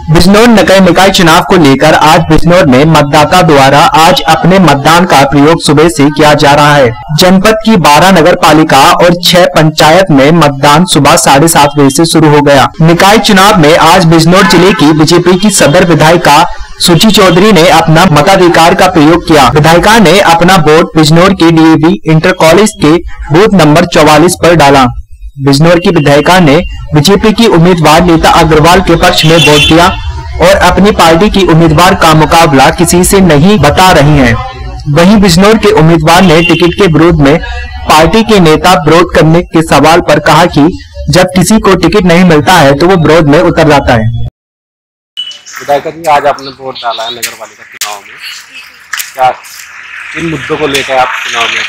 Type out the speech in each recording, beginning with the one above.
बिजनौर नगर निकाय चुनाव को लेकर आज बिजनौर में मतदाता द्वारा आज अपने मतदान का प्रयोग सुबह से किया जा रहा है। जनपद की 12 नगर पालिका और 6 पंचायत में मतदान सुबह 7:30 बजे से शुरू हो गया। निकाय चुनाव में आज बिजनौर जिले की बीजेपी की सदर विधायिका सुची चौधरी ने अपना मताधिकार का प्रयोग किया। विधायिका ने अपना वोट बिजनौर के डीएवी इंटर कॉलेज के बूथ नंबर 44 पर डाला। बिजनौर की विधायिका ने बीजेपी की उम्मीदवार नीता अग्रवाल के पक्ष में वोट दिया और अपनी पार्टी की उम्मीदवार का मुकाबला किसी से नहीं बता रही हैं। वहीं बिजनौर के उम्मीदवार ने टिकट के विरोध में पार्टी के नेता विरोध करने के सवाल पर कहा कि जब किसी को टिकट नहीं मिलता है तो वो विरोध में उतर जाता है। विधायिका जी, आज आपने वोट डाला है नगर पालिका चुनाव में, क्या किन मुद्दों को लेकर आप चुनाव में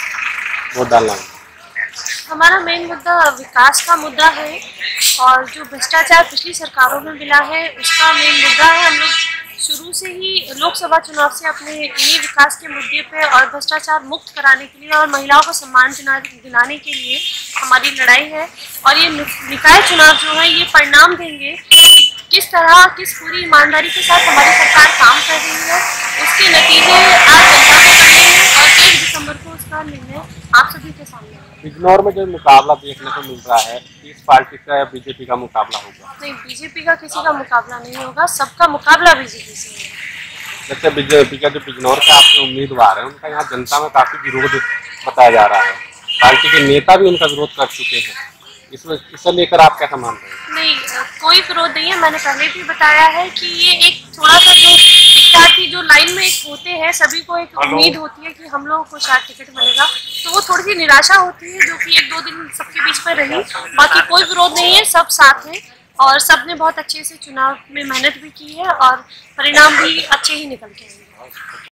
वोट डालना है? हमारा मेन मुद्दा विकास का मुद्दा है और जो भ्रष्टाचार पिछली सरकारों में मिला है उसका मेन मुद्दा है। हम लोग शुरू से ही लोकसभा चुनाव से अपने इन्हीं विकास के मुद्दे पे और भ्रष्टाचार मुक्त कराने के लिए और महिलाओं को सम्मान दिलाने के लिए हमारी लड़ाई है। और ये निकाय चुनाव जो है ये परिणाम देंगे किस तरह किस पूरी ईमानदारी के साथ हमारी सरकार काम कर रही है। उसके नतीजे आज जनता को मिले हैं और 1 दिसंबर को उसका निर्णय आप सभी के सामने है। बिजनौर में जो मुकाबला देखने को मिल रहा है, किस पार्टी का या बीजेपी का मुकाबला होगा? नहीं, बीजेपी का किसी का मुकाबला नहीं होगा, सबका मुकाबला बीजेपी से है। जैसे बीजेपी का जो बिजनौर के आपके उम्मीदवार है उनका यहाँ जनता में काफी विरोध बताया जा रहा है। पार्टी के नेता भी उनका विरोध कर चुके हैं, इसे लेकर आप क्या मान रहे हैं? नहीं, कोई विरोध नहीं है। मैंने पहले भी बताया है कि ये एक थोड़ा सा जो विद्यार्थी जो लाइन में एक होते हैं, सभी को एक उम्मीद होती है कि हम लोगों को शायद टिकट मिलेगा, तो वो थोड़ी सी निराशा होती है जो कि 1-2 दिन सबके बीच में रही। बाकी कोई विरोध नहीं है, सब साथ हैं और सबने बहुत अच्छे से चुनाव में मेहनत भी की है और परिणाम भी अच्छे ही निकल के आएंगे।